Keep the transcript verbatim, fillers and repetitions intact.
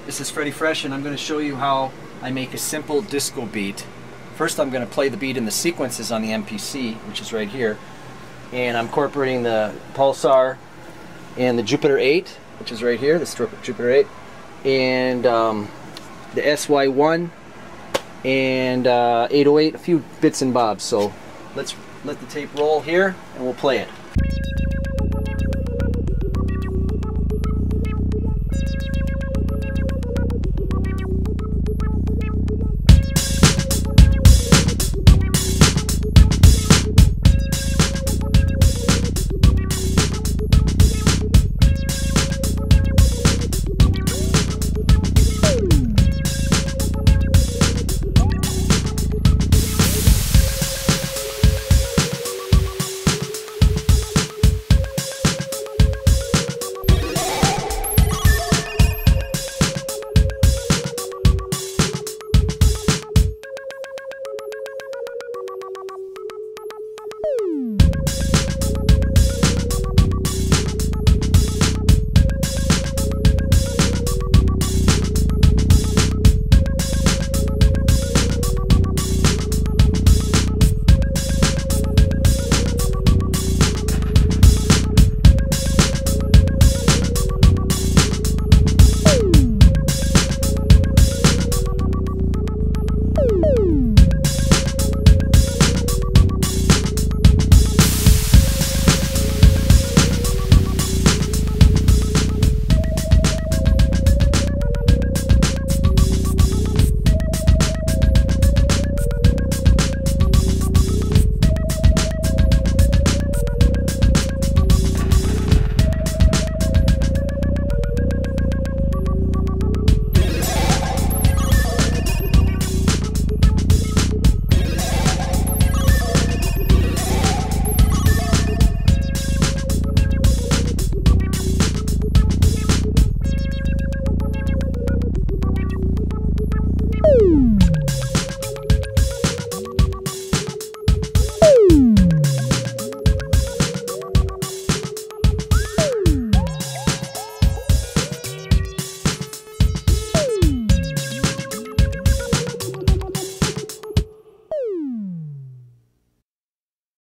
This is Freddy Fresh, and I'm going to show you how I make a simple disco beat. First I'm going to play the beat in the sequences on the M P C, which is right here. And I'm incorporating the Pulsar and the Jupiter eight, which is right here, the Jupiter eight, and um, the S Y one and uh, eight oh eight, a few bits and bobs. So let's let the tape roll here and we'll play it.